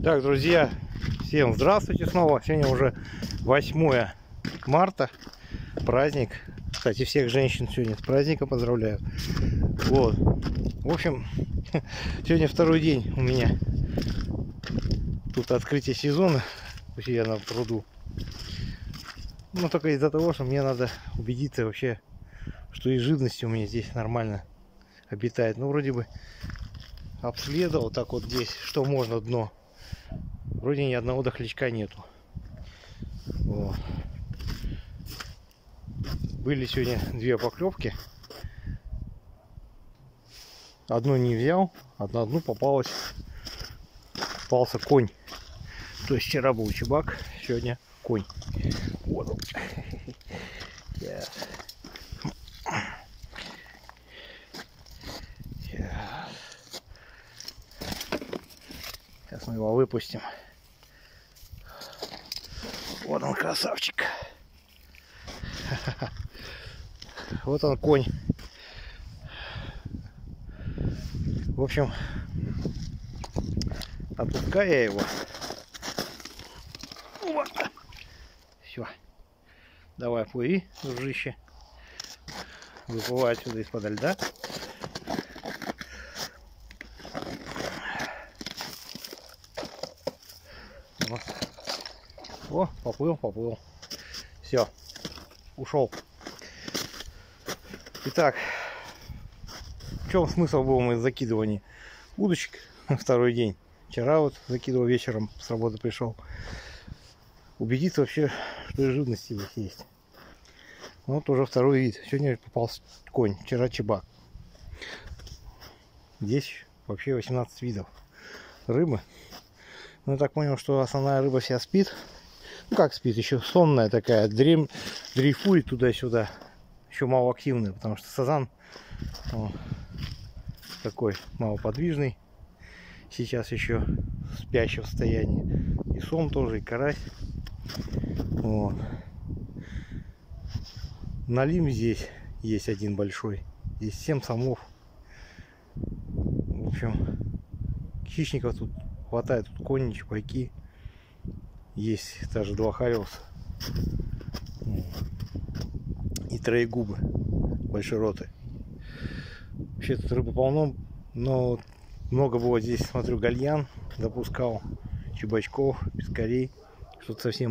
Так, друзья, всем здравствуйте снова. Сегодня уже 8 марта, праздник. Кстати, всех женщин сегодня с праздником поздравляю. Вот. В общем, сегодня второй день у меня тут открытие сезона у себя на пруду. Но только из-за того, что мне надо убедиться вообще, что и живность у меня здесь нормально обитает. Ну, вроде бы обследовал так вот здесь, что можно дно. Вроде ни одного дохлячка нету. Вот. Были сегодня две поклевки. Одну не взял, а на одну попался конь. То есть вчера был чебак, сегодня конь. Вот он. Сейчас мы его выпустим. Вот он, красавчик. Вот он, конь. В общем, отпускаю я его. Все. Давай, плыви, дружище. Выплывай отсюда из-под льда. Вот. О, поплыл. Все, ушел. Итак, в чем смысл был моего закидывания удочек второй день? Вчера вот закидывал вечером, с работы пришел. Убедиться вообще, что и живности здесь есть. Вот уже второй вид. Сегодня попался конь, вчера чебак. Здесь вообще 18 видов рыбы. Ну, я так понял, что основная рыба вся спит. Ну, как спит, еще сонная такая, дрейфует туда-сюда. Еще малоактивная, потому что сазан такой малоподвижный. Сейчас еще в спящем состоянии. И сом тоже, и карась. Вот. Налим здесь есть один большой. Здесь 7 самов. В общем, хищников тут хватает. Тут кони, чебаки. Есть даже 2 хариуса. И троегубы большероты. Вообще тут рыбы полно. Но много было здесь, смотрю, гальян допускал. Чебачков, пескарей. Что-то совсем